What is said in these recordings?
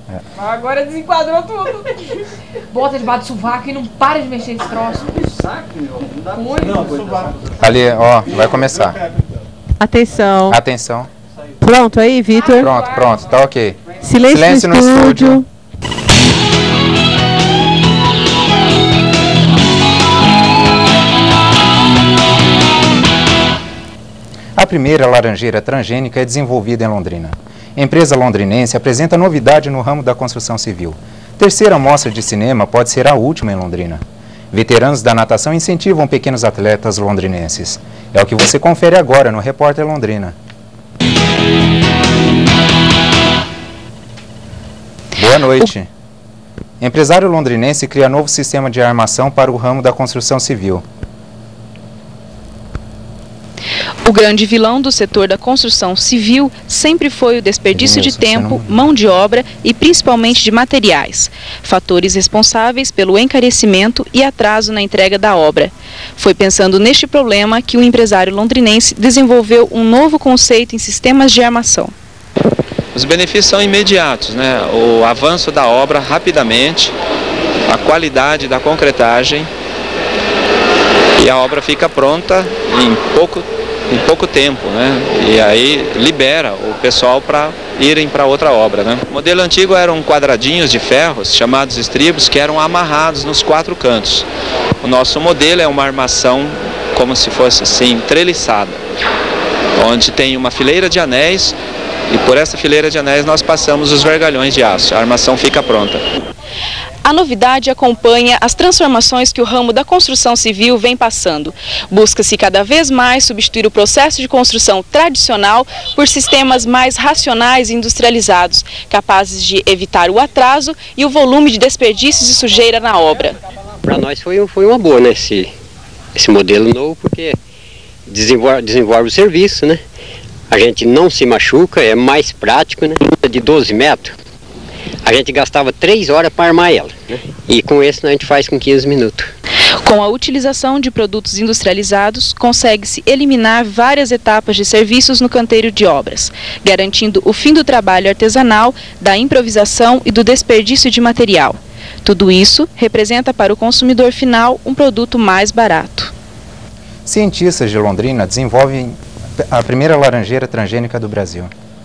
Agora desenquadrou tudo. Bota debaixo do sovaco e não para de mexer esse troço. Ali, ó, vai começar. Atenção. Atenção. Pronto aí, Vitor? Pronto, tá ok. Silêncio no estúdio. A primeira laranjeira transgênica é desenvolvida em Londrina. A empresa londrinense apresenta novidade no ramo da construção civil. Terceira mostra de cinema pode ser a última em Londrina. Veteranos da natação incentivam pequenos atletas londrinenses. É o que você confere agora no Repórter Londrina. Boa noite. Empresário londrinense cria novo sistema de armação para o ramo da construção civil. O grande vilão do setor da construção civil sempre foi o desperdício de tempo, mão de obra e principalmente de materiais, fatores responsáveis pelo encarecimento e atraso na entrega da obra. Foi pensando neste problema que o empresário londrinense desenvolveu um novo conceito em sistemas de armação. Os benefícios são imediatos, né? O avanço da obra rapidamente, a qualidade da concretagem e a obra fica pronta em pouco tempo, né? E aí libera o pessoal para irem para outra obra, né? O modelo antigo eram quadradinhos de ferros, chamados estribos, que eram amarrados nos 4 cantos. O nosso modelo é uma armação como se fosse assim, treliçada, onde tem uma fileira de anéis e por essa fileira de anéis nós passamos os vergalhões de aço. A armação fica pronta. A novidade acompanha as transformações que o ramo da construção civil vem passando. Busca-se cada vez mais substituir o processo de construção tradicional por sistemas mais racionais e industrializados, capazes de evitar o atraso e o volume de desperdícios e sujeira na obra. Para nós foi uma boa, né, esse modelo novo, porque desenvolve o serviço, né? A gente não se machuca, é mais prático, né? De 12 metros. A gente gastava 3 horas para armar ela, né? E com esse a gente faz com 15 minutos. Com a utilização de produtos industrializados, consegue-se eliminar várias etapas de serviços no canteiro de obras, garantindo o fim do trabalho artesanal, da improvisação e do desperdício de material. Tudo isso representa para o consumidor final um produto mais barato. Cientistas de Londrina desenvolvem a primeira laranjeira transgênica do Brasil.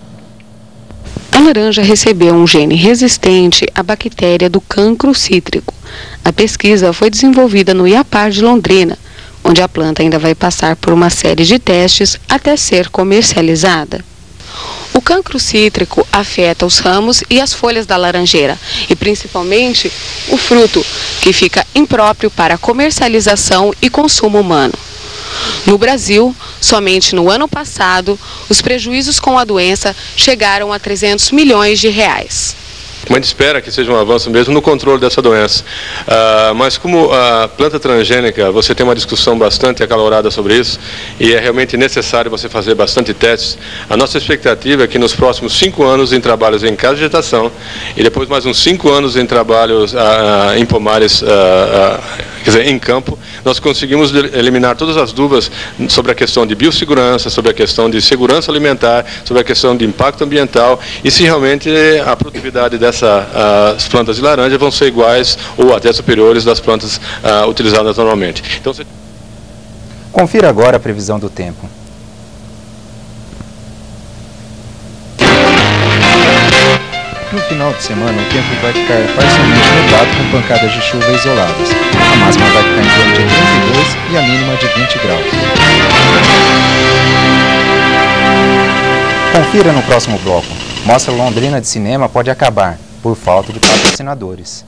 A laranja recebeu um gene resistente à bactéria do cancro cítrico. A pesquisa foi desenvolvida no IAPAR de Londrina, onde a planta ainda vai passar por uma série de testes até ser comercializada. O cancro cítrico afeta os ramos e as folhas da laranjeira, e principalmente o fruto, que fica impróprio para comercialização e consumo humano. No Brasil, somente no ano passado, os prejuízos com a doença chegaram a 300 milhões de reais. A gente espera que seja um avanço mesmo no controle dessa doença. Mas como a planta transgênica, você tem uma discussão bastante acalorada sobre isso e é realmente necessário você fazer bastante testes. A nossa expectativa é que nos próximos 5 anos em trabalhos em casa de vegetação e depois mais uns 5 anos em trabalhos em pomares, quer dizer, em campo, nós conseguimos eliminar todas as dúvidas sobre a questão de biossegurança, sobre a questão de segurança alimentar, sobre a questão de impacto ambiental e se realmente a produtividade dessas plantas de laranja vão ser iguais ou até superiores das plantas utilizadas normalmente. Então, confira agora a previsão do tempo. No final de semana, o tempo vai ficar parcialmente nublado com pancadas de chuva isoladas. A máxima vai ficar em torno de 32 e a mínima de 20 graus. Confira no próximo bloco. Mostra Londrina de Cinema pode acabar por falta de patrocinadores.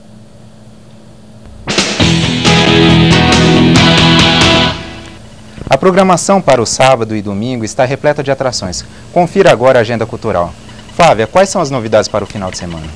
A programação para o sábado e domingo está repleta de atrações. Confira agora a agenda cultural. Flávia, quais são as novidades para o final de semana?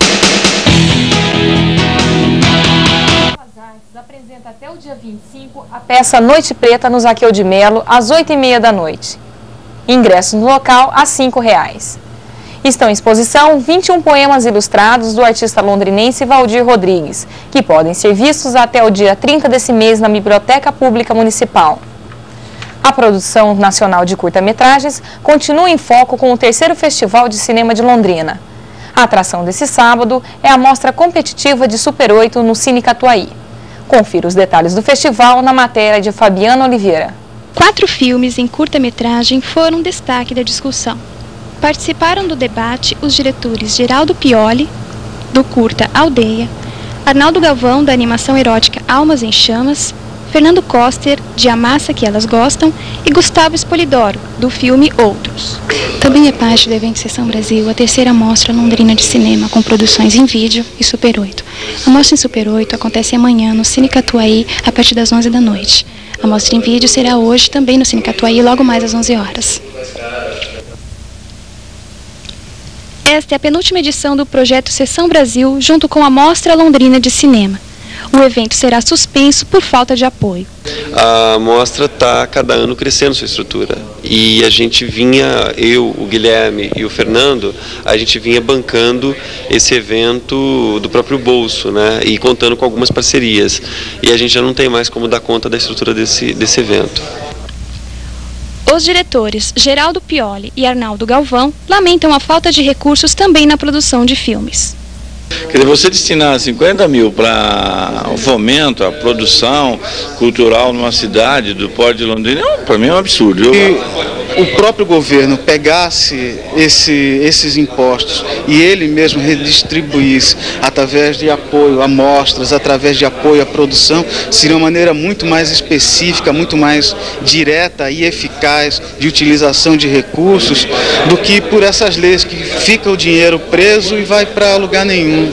As Artes apresenta até o dia 25 a peça Noite Preta no Zaqueu de Melo, às 8h30 da noite. Ingressos no local a R$ 5,00. Estão em exposição 21 poemas ilustrados do artista londrinense Valdir Rodrigues, que podem ser vistos até o dia 30 desse mês na Biblioteca Pública Municipal. A produção nacional de curta-metragens continua em foco com o 3º Festival de Cinema de Londrina. A atração desse sábado é a mostra competitiva de Super 8 no Cine Catuaí. Confira os detalhes do festival na matéria de Fabiana Oliveira. 4 filmes em curta-metragem foram destaque da discussão. Participaram do debate os diretores Geraldo Pioli, do curta Aldeia, Arnaldo Galvão, da animação erótica Almas em Chamas, Fernando Koster, de A Massa que Elas Gostam, e Gustavo Espolidoro, do filme Outros. Também é parte do evento Sessão Brasil, a terceira mostra londrina de cinema, com produções em vídeo e Super 8. A mostra em Super 8 acontece amanhã no Cine Catuaí, a partir das 11 da noite. A mostra em vídeo será hoje também no Cine Catuaí, logo mais às 11 horas. Esta é a penúltima edição do projeto Sessão Brasil, junto com a Mostra Londrina de Cinema. O evento será suspenso por falta de apoio. A mostra está cada ano crescendo sua estrutura e a gente vinha, eu, o Guilherme e o Fernando, a gente vinha bancando esse evento do próprio bolso, né, e contando com algumas parcerias. E a gente já não tem mais como dar conta da estrutura desse evento. Os diretores Geraldo Pioli e Arnaldo Galvão lamentam a falta de recursos também na produção de filmes. Quer dizer, você destinar 50 mil para o fomento, a produção cultural numa cidade do Porto de Londrina, para mim é um absurdo. O próprio governo pegasse esses impostos e ele mesmo redistribuísse através de apoio a mostras, através de apoio à produção, seria uma maneira muito mais específica, muito mais direta e eficaz de utilização de recursos do que por essas leis que fica o dinheiro preso e vai para lugar nenhum.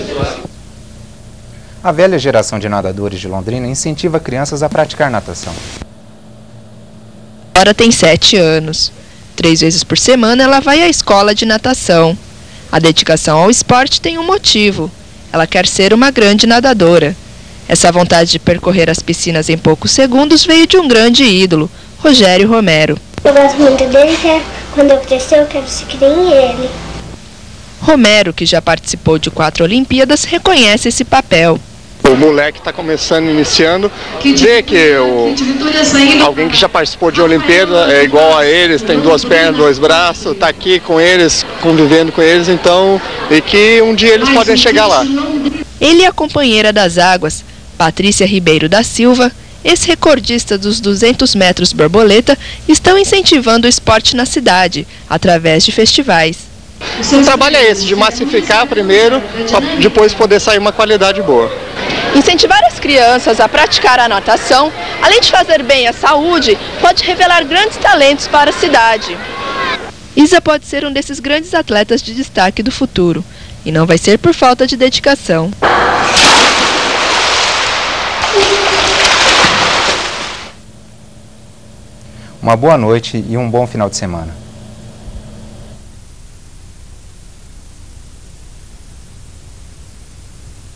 A velha geração de nadadores de Londrina incentiva crianças a praticar natação. Agora tem 7 anos. 3 vezes por semana ela vai à escola de natação. A dedicação ao esporte tem um motivo. Ela quer ser uma grande nadadora. Essa vontade de percorrer as piscinas em poucos segundos veio de um grande ídolo, Rogério Romero. Eu gosto muito dele, quando eu crescer eu quero ser que nem ele. Romero, que já participou de 4 Olimpíadas, reconhece esse papel. O moleque está começando, iniciando, vê que alguém que já participou de Olimpíada é igual a eles, tem 2 pernas, 2 braços, está aqui com eles, convivendo com eles, então, e que um dia eles podem chegar lá. Ele e a companheira das águas, Patrícia Ribeiro da Silva, ex-recordista dos 200 metros borboleta, estão incentivando o esporte na cidade, através de festivais. O trabalho é esse, de massificar primeiro, para depois poder sair uma qualidade boa. Incentivar as crianças a praticar a natação, além de fazer bem à saúde, pode revelar grandes talentos para a cidade. Isa pode ser um desses grandes atletas de destaque do futuro, e não vai ser por falta de dedicação. Uma boa noite e um bom final de semana.